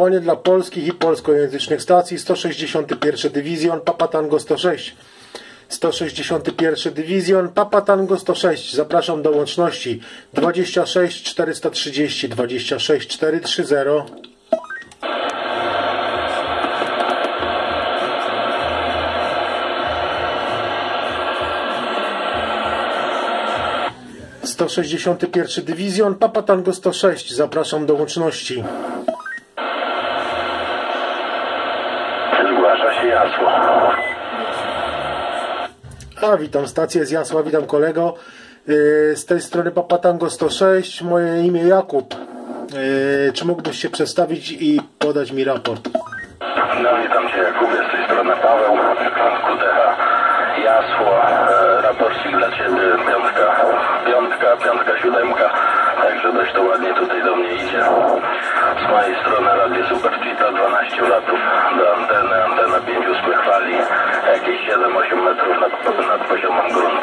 Podziękowanie dla polskich i polskojęzycznych stacji. 161 Dywizjon, Papa Tango 106. 161 Dywizjon, Papa Tango 106. Zapraszam do łączności 26 430 26 430. 161 Dywizjon, Papa Tango 106. Zapraszam do łączności. Zgłasza się Jasło. A, witam stację z Jasła, witam kolego. Z tej strony Papa Tango 106. Moje imię Jakub. Czy mógłbyś się przedstawić i podać mi raport? No, witam Cię Jakubie, z tej strony Paweł, QTH Jasło, raporcik dla Ciebie, piątka, siódemka, także dość to ładnie tutaj do mnie idzie. Z mojej strony Radio Super Cheetah, 12 watów do anteny, antena 5,8 fali, jakieś 7-8 metrów nad poziomem gruntu.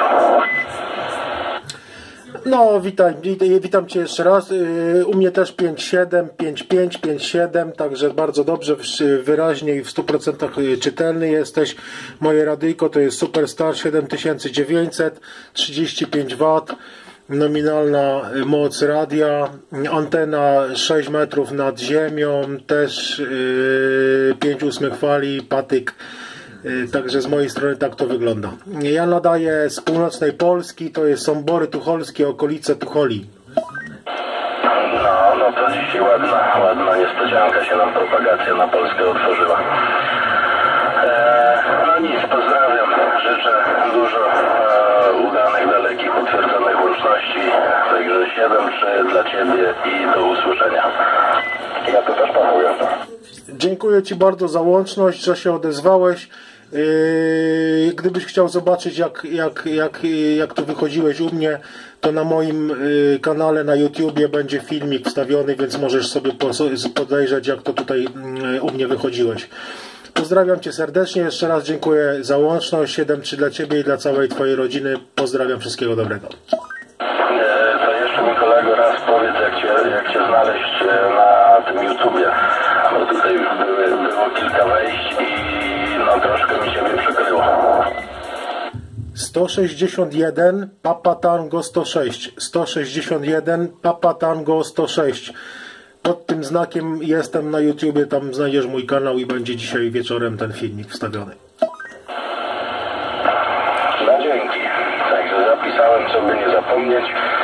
No, witam Cię jeszcze raz. U mnie też 5.7, 5.5, 5.7, także bardzo dobrze, wyraźnie i w 100% czytelny jesteś. Moje radyjko to jest Superstar 7900, 35 W, nominalna moc radia, antena 6 metrów nad ziemią, też 5,8 fali, patyk. Także z mojej strony tak to wygląda. Ja nadaję z północnej Polski, to są Bory Tucholskie, okolice Tucholi. No to dzisiaj ładna niespodzianka się nam, propagacja na Polskę otworzyła. No nic, pozdrawiam, życzę dużo udanych, dalekich, potwierdzonych łączności, także 7-3 dla Ciebie i do usłyszenia. Ja to też panuję. Dziękuję Ci bardzo za łączność, że się odezwałeś. Gdybyś chciał zobaczyć jak to wychodziłeś u mnie, to na moim kanale na YouTubie będzie filmik wstawiony, więc możesz sobie podejrzeć, jak to tutaj u mnie wychodziłeś. Pozdrawiam Cię serdecznie, jeszcze raz dziękuję za łączność, 7-3 dla Ciebie i dla całej Twojej rodziny. Pozdrawiam, wszystkiego dobrego. To jeszcze mi kolego raz powiedz, jak Cię znaleźć na tym YouTubie, bo tutaj było kilka wejść i no troszkę mi Ciebie przykryło. 161 Papa Tango 106. 161 Papa Tango 106. Pod tym znakiem jestem na YouTubie, tam znajdziesz mój kanał i będzie dzisiaj wieczorem ten filmik wstawiony. No dzięki. Także zapisałem, żeby nie zapomnieć.